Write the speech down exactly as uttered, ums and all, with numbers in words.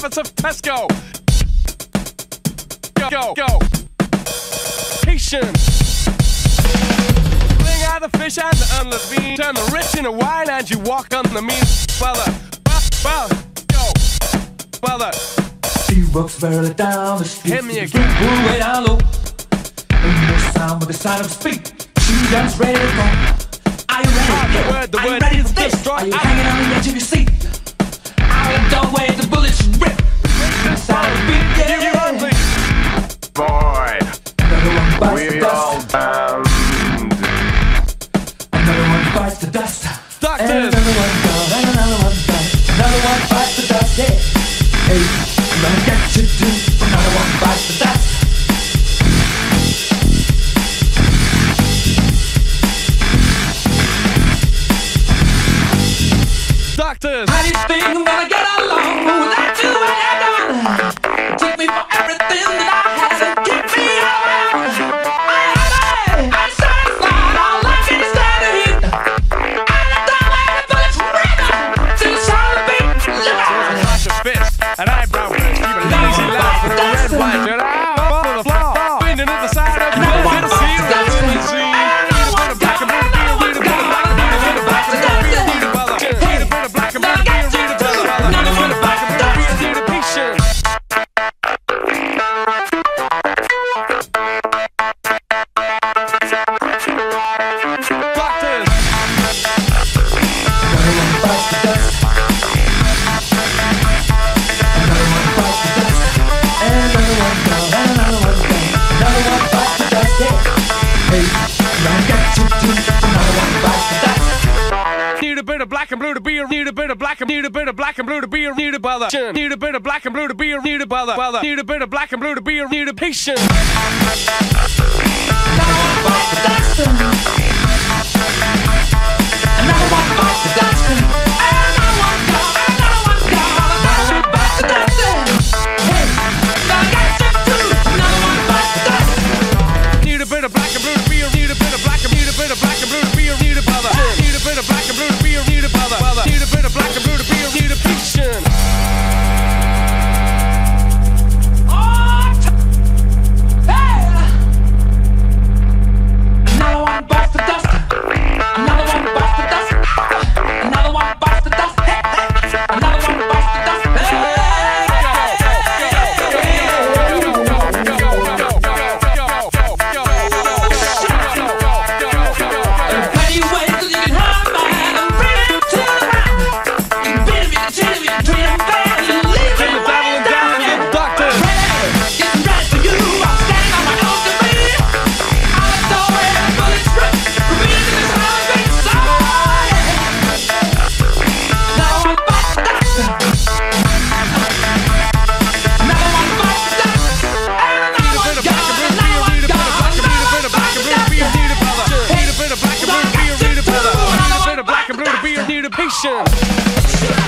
profits of Tesco. Go, go, go. Patience. Bring out the fish and the unlit bean. Turn the rich into wine and you walk on the mean. Well, uh, well, go. Well, uh, she walks barely down the street. hit me again. again. Pull way down low. And no sound but the sound of speak. She just ready to go. Are you ready? Ah, the word, the Are you word ready is for this? destroy. Are you hanging on the edge of your seat? Out the way the bullets rip. The sound of beat, yeah. You ugly Boy, Another one bites we the all dust. bound. Another one bites the dust. Doctors. And another one gone. And another one gone. Another one bites the dust, yeah. Hey, I'm gonna get you too. Another one bites the dust. Doctors. How do you think I'm gonna get along without you when you're gone? Take me for everything that I had and keep me around. I'm satisfied, all I can stand the heat. And I don't like the bullets rhythm till the sound of beat. Flash of fist, an eyebrow burst, keep a lazy laugh with a red white shirt. Ah, fall to the floor, bending at the side of the road. Get a seal, a women's scene. Need a bit of black and blue to be a reader, bit of black and blue to be a black and blue to be a reader, brother. Need a bit of black and blue to be a reader, brother. Need a bit of black and blue to be a reader, patience. Doctors. Another one bites the dust. Another one bites the dust. And another one gone. And another one gone. Another one bites the dust, yeah. Hey, I'm gonna get you too. Another one bites the dust. Need a bit of black and blue to be a need a bit of black and need a bit of black and blue to be a need a brother. Need a bit of black and blue to be a need a brother. Need a bit of black and blue to be a need a patient. Another one bites the dust. Another one bites the dust. Another one gone. Another one gone. Another one bites the dust. Hey, gonna get you too. Another one bites the dust. Need a bit of black and blue to be a need a bit of black and need a bit of black and blue to be a need a brother. Need a bit of black and blue to be a need a brother. Need a bit of black and blue to be a need a patient. Another one bites the dust. Another one bites the dust. Another one bites the dust. Another one bites the dust. There's plenty of ways that you can hurt a man and bring him to the ground. You can beat him, you can cheat him, you can treat him bad, you can leave him way down. Doctor. Hey, getting ready for you. I'm standing on my own to be. Out the door where the bullets rip. Repeating this heartbeat song. Another one bites the dust. Another one bites the dust. And another one gone. Another one gone. Another one bites the dust. Need a bit of black and blue to be a need a brother. Need a bit of black and blue to be a need a patient.